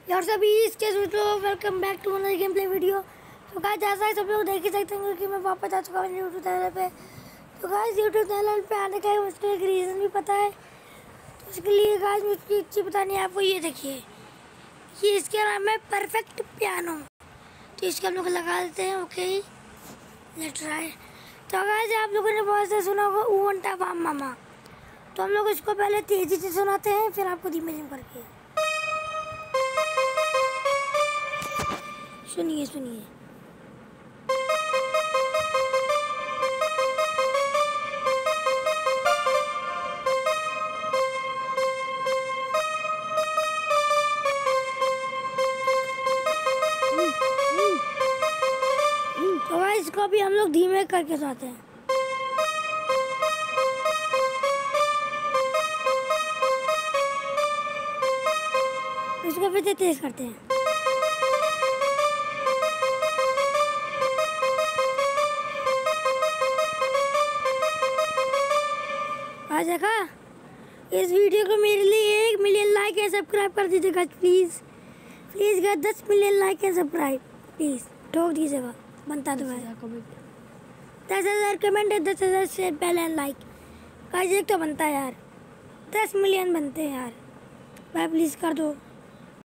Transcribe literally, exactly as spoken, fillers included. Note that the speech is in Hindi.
यार सभी इसके दोस्तों welcome back to another game play video. तो गाइस जैसा ही सब लोग देख ही सकते हैं कि मैं वापस आ चुका हूँ यूट्यूब चैनल पे। तो गाइस यूट्यूब चैनल पे आने का मुझको एक रीज़न भी पता है, तो उसके लिए गाइस मुझको एक चीज़ बतानी है आपको। ये देखिए, ये इसका नाम है परफेक्ट पियानो। तो इसके हम लोग लगा देते हैं। Okay let's try. तो गाइस आप लोगों ने बहुत से सुना होगा ऊंटा वाम मामा, तो हम लोग इसको पहले तेज़ी से सुनाते हैं, फिर आपको धीमे धीमे करके सुनिए सुनिए। तो भाई इसको भी हम लोग धीमे करके सुनाते हैं। इसको फिर से तेज करते हैं। आज देखा, इस वीडियो को मेरे लिए एक मिलियन लाइक एंड सब्सक्राइब कर दीजिएगा प्लीज़ प्लीज़ गाइस। दस million like and subscribe please ठोक दीजिएगा, बनता तो है। दस हज़ार कमेंट है, दस हज़ार से पहले लाइक गाइस, एक तो बनता है यार। दस मिलियन बनते हैं यार, भाई प्लीज़ कर दो।